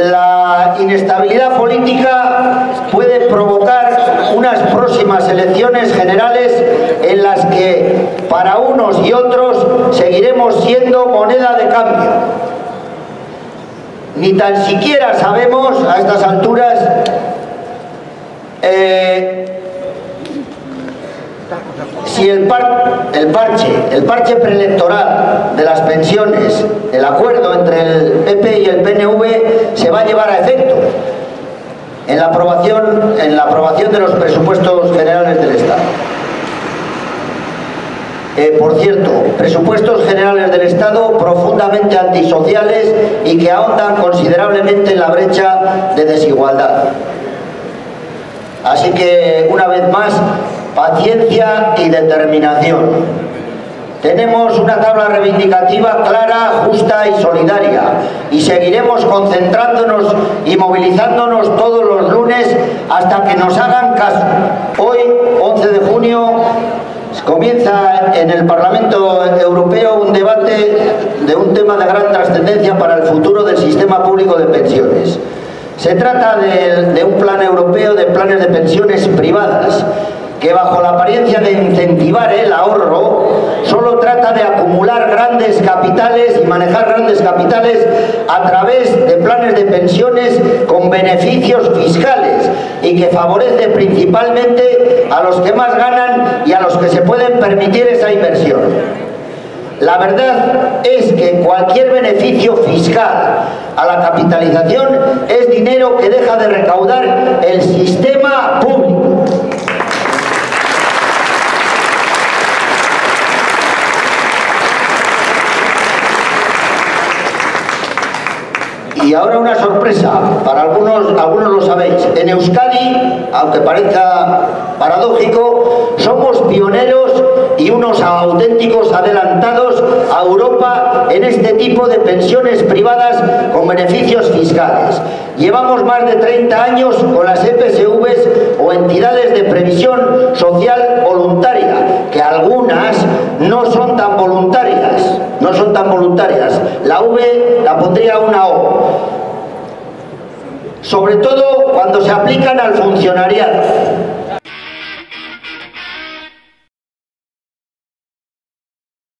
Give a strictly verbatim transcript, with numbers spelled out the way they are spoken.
la inestabilidad política puede provocar unas próximas elecciones generales en las que para unos y otros seguiremos siendo moneda de cambio. Ni tan siquiera sabemos a estas alturas eh, si el, par, el parche, el parche preelectoral de las pensiones, el acuerdo entre el P P y el P N V se va a llevar a efecto en la aprobación, en la aprobación de los presupuestos generales del Estado. Eh, por cierto, presupuestos generales del Estado profundamente antisociales y que ahondan considerablemente en la brecha de desigualdad. Así que, una vez más, paciencia y determinación. Tenemos una tabla reivindicativa clara, justa y solidaria, y seguiremos concentrándonos y movilizándonos todos los lunes hasta que nos hagan caso. Hoy, once de junio, comienza en el Parlamento Europeo un debate de un tema de gran trascendencia para el futuro del sistema público de pensiones. Se trata de, de un plan europeo de planes de pensiones privadas que, bajo la apariencia de incentivar el ahorro, solo trata de acumular grandes capitales y manejar grandes capitales a través de planes de pensiones con beneficios fiscales y que favorece principalmente a los que más ganan y a los que se pueden permitir esa inversión. La verdad es que cualquier beneficio fiscal a la capitalización es dinero que deja de recaudar el sistema público. Y ahora una sorpresa, para algunos, algunos lo sabéis. En Euskadi, aunque parezca paradójico, somos pioneros y unos auténticos adelantados a Europa en este tipo de pensiones privadas con beneficios fiscales. Llevamos más de treinta años con las E P S Vs o entidades de previsión social voluntaria, que algunas no son tan voluntarias, no son tan voluntarias. La V la pondría una O. Sobre todo cuando se aplican al funcionariado.